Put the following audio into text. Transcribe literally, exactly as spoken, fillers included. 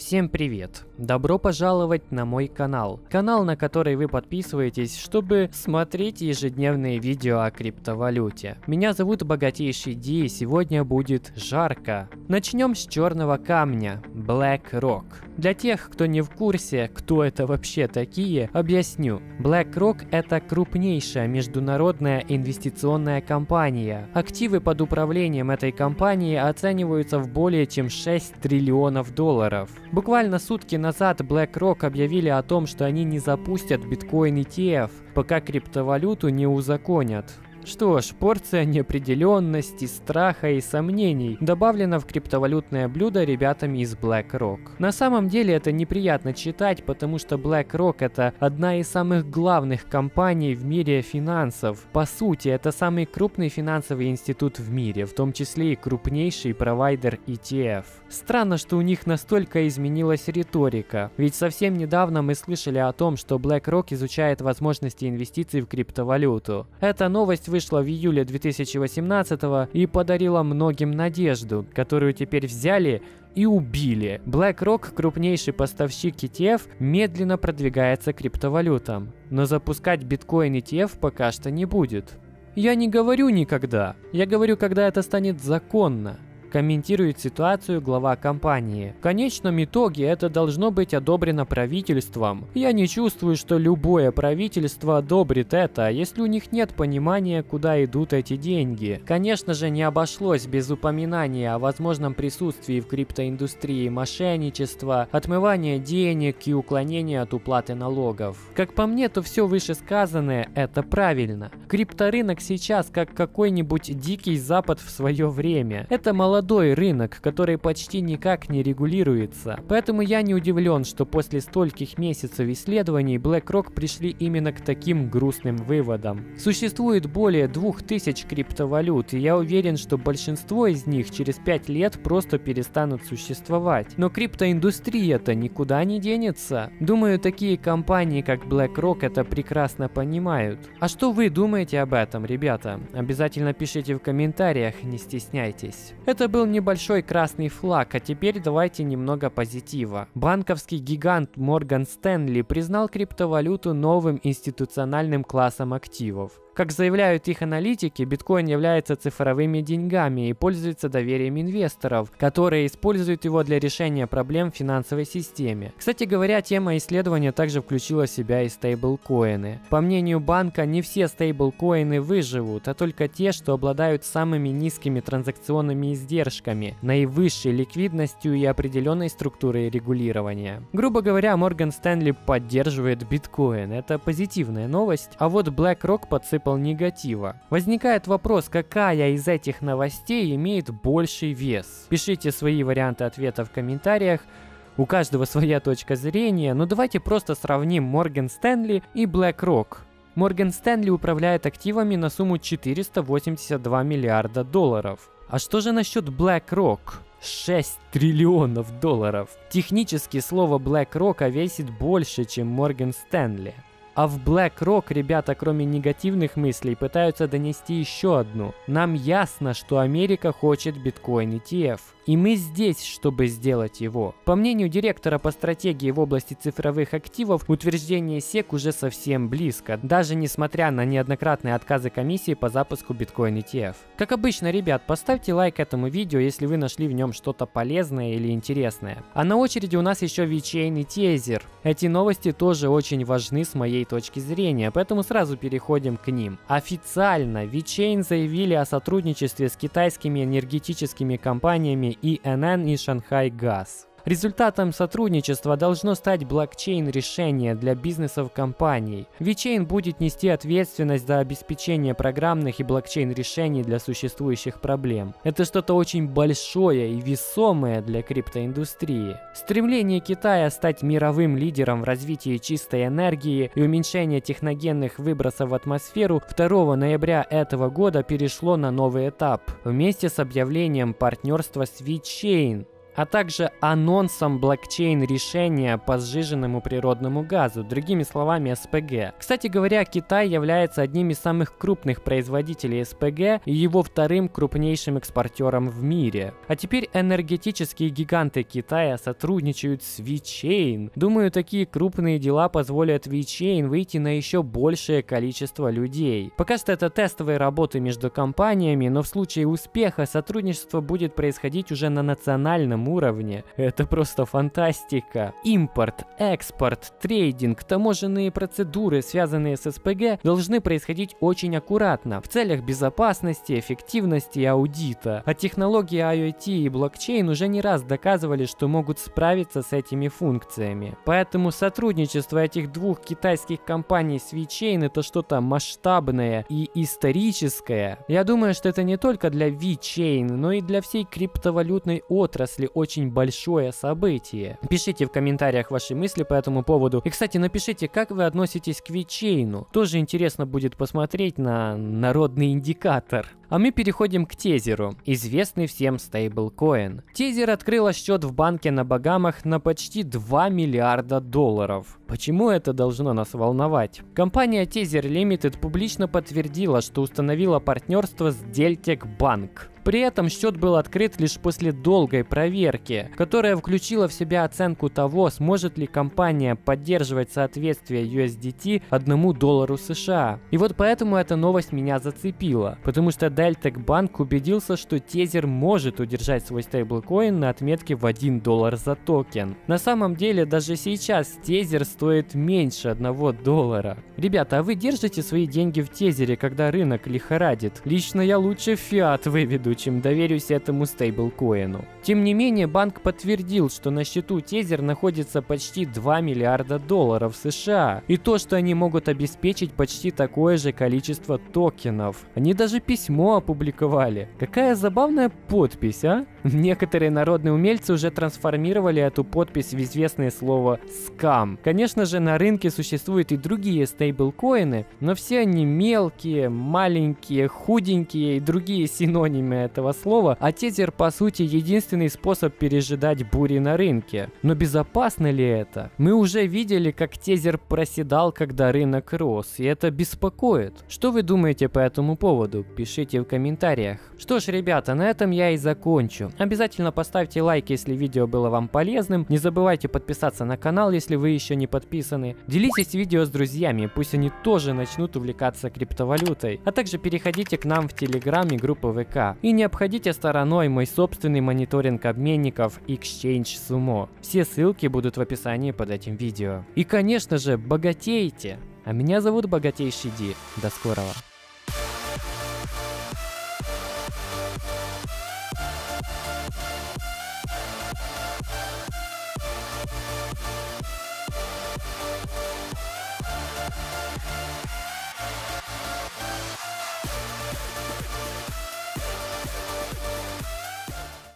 Всем привет! Добро пожаловать на мой канал. Канал, на который вы подписываетесь, чтобы смотреть ежедневные видео о криптовалюте. Меня зовут Богатейший Ди, и сегодня будет жарко. Начнем с черного камня – BlackRock. Для тех, кто не в курсе, кто это вообще такие, объясню. BlackRock – это крупнейшая международная инвестиционная компания. Активы под управлением этой компании оцениваются в более чем шесть триллионов долларов. Буквально сутки назад BlackRock объявили о том, что они не запустят биткоин и ти эф, пока криптовалюту не узаконят. Что ж, порция неопределенности, страха и сомнений добавлена в криптовалютное блюдо ребятами из BlackRock. На самом деле это неприятно читать, потому что BlackRock это одна из самых главных компаний в мире финансов. По сути, это самый крупный финансовый институт в мире, в том числе и крупнейший провайдер и ти эф. Странно, что у них настолько изменилась риторика, ведь совсем недавно мы слышали о том, что BlackRock изучает возможности инвестиций в криптовалюту. Эта новость вышла в июле две тысячи восемнадцатого и подарила многим надежду, которую теперь взяли и убили. BlackRock, крупнейший поставщик и ти эф, медленно продвигается к криптовалютам, но запускать биткоин и ти эф пока что не будет. Я не говорю никогда, я говорю, когда это станет законно. Комментирует ситуацию глава компании. В конечном итоге это должно быть одобрено правительством. Я не чувствую, что любое правительство одобрит это, если у них нет понимания, куда идут эти деньги. Конечно же, не обошлось без упоминания о возможном присутствии в криптоиндустрии мошенничества, отмывания денег и уклонения от уплаты налогов. Как по мне, то все вышесказанное – это правильно. Крипторынок сейчас как какой-нибудь дикий запад в свое время. Это молодой Молодой рынок, который почти никак не регулируется. Поэтому я не удивлен, что после стольких месяцев исследований BlackRock пришли именно к таким грустным выводам. Существует более двух тысяч криптовалют, и я уверен, что большинство из них через пять лет просто перестанут существовать. Но криптоиндустрия-то никуда не денется. Думаю, такие компании, как BlackRock, это прекрасно понимают. А что вы думаете об этом, ребята? Обязательно пишите в комментариях, не стесняйтесь. Это был небольшой красный флаг, а теперь давайте немного позитива. Банковский гигант Morgan Stanley признал криптовалюту новым институциональным классом активов. Как заявляют их аналитики, биткоин является цифровыми деньгами и пользуется доверием инвесторов, которые используют его для решения проблем в финансовой системе. Кстати говоря, тема исследования также включила в себя и стейблкоины. По мнению банка, не все стейблкоины выживут, а только те, что обладают самыми низкими транзакционными издержками, наивысшей ликвидностью и определенной структурой регулирования. Грубо говоря, Morgan Stanley поддерживает биткоин. Это позитивная новость, а вот BlackRock подсыпал негатива. Возникает вопрос, какая из этих новостей имеет больший вес? Пишите свои варианты ответа в комментариях. У каждого своя точка зрения, но давайте просто сравним Morgan Stanley и BlackRock. Morgan Stanley управляет активами на сумму четыреста восемьдесят два миллиарда долларов. А что же насчет BlackRock? шесть триллионов долларов. Технически слово BlackRock весит больше, чем Morgan Stanley. А в BlackRock ребята, кроме негативных мыслей, пытаются донести еще одну. Нам ясно, что Америка хочет биткоин и ти эф. И мы здесь, чтобы сделать его. По мнению директора по стратегии в области цифровых активов, утверждение сек уже совсем близко, даже несмотря на неоднократные отказы комиссии по запуску биткоин и ти эф. Как обычно, ребят, поставьте лайк этому видео, если вы нашли в нем что-то полезное или интересное. А на очереди у нас еще VeChain и Tether. Эти новости тоже очень важны с моей точки зрения, поэтому сразу переходим к ним. Официально VeChain заявили о сотрудничестве с китайскими энергетическими компаниями и эн эн и Shanghai Gas. Результатом сотрудничества должно стать блокчейн-решение для бизнесов компаний. VeChain будет нести ответственность за обеспечение программных и блокчейн-решений для существующих проблем. Это что-то очень большое и весомое для криптоиндустрии. Стремление Китая стать мировым лидером в развитии чистой энергии и уменьшение техногенных выбросов в атмосферу второго ноября этого года перешло на новый этап, вместе с объявлением партнерства с VeChain. а также анонсом блокчейн-решения по сжиженному природному газу, другими словами эс пэ гэ. Кстати говоря, Китай является одним из самых крупных производителей эс пэ гэ и его вторым крупнейшим экспортером в мире. А теперь энергетические гиганты Китая сотрудничают с VeChain. Думаю, такие крупные дела позволят VeChain выйти на еще большее количество людей. Пока что это тестовые работы между компаниями, но в случае успеха сотрудничество будет происходить уже на национальном уровне. Это просто фантастика. Импорт, экспорт, трейдинг, таможенные процедуры, связанные с эс пэ гэ, должны происходить очень аккуратно, в целях безопасности, эффективности и аудита. А технологии ай о ти и блокчейн уже не раз доказывали, что могут справиться с этими функциями. Поэтому сотрудничество этих двух китайских компаний с VeChain — это что-то масштабное и историческое. Я думаю, что это не только для VeChain, но и для всей криптовалютной отрасли очень большое событие. Пишите в комментариях ваши мысли по этому поводу. И, кстати, напишите, как вы относитесь к VeChain. Тоже интересно будет посмотреть на народный индикатор. А мы переходим к Тезеру, известный всем стейблкоин. Тезер открыла счет в банке на Багамах на почти два миллиарда долларов. Почему это должно нас волновать? Компания Tether Limited публично подтвердила, что установила партнерство с Deltec Bank. При этом счет был открыт лишь после долгой проверки, которая включила в себя оценку того, сможет ли компания поддерживать соответствие ю эс ди ти одному доллару США. И вот поэтому эта новость меня зацепила, потому что Deltec Bank убедился, что Tether может удержать свой стейблкоин на отметке в один доллар за токен. На самом деле даже сейчас Tether стоит меньше одного доллара. Ребята, а вы держите свои деньги в Тезере, когда рынок лихорадит? Лично я лучше фиат выведу, чем доверюсь этому стейблкоину. Тем не менее, банк подтвердил, что на счету Tether находится почти два миллиарда долларов США. И то, что они могут обеспечить почти такое же количество токенов. Они даже письмо опубликовали. Какая забавная подпись, а? Некоторые народные умельцы уже трансформировали эту подпись в известное слово «скам». Конечно же, на рынке существуют и другие стейблкоины, но все они мелкие, маленькие, худенькие и другие синонимы этого слова, а Tether, по сути, единственный способ пережидать бури на рынке. Но безопасно ли это? Мы уже видели, как Tether проседал, когда рынок рос, и это беспокоит. Что вы думаете по этому поводу? Пишите в комментариях. Что ж, ребята, на этом я и закончу. Обязательно поставьте лайк, если видео было вам полезным. Не забывайте подписаться на канал, если вы еще не подписаны. Делитесь видео с друзьями, пусть они тоже начнут увлекаться криптовалютой. А также переходите к нам в Telegram и группу вэ ка. И не обходите стороной мой собственный мониторинг обменников ExchangeSumo. Все ссылки будут в описании под этим видео. И, конечно же, богатейте! А меня зовут Богатейший Ди. До скорого!